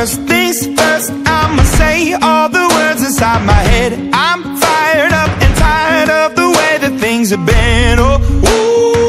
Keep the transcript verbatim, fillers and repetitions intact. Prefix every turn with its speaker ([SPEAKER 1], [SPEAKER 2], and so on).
[SPEAKER 1] First things first, I'ma say all the words inside my head. I'm fired up and tired of the way that things have been. Oh, ooh.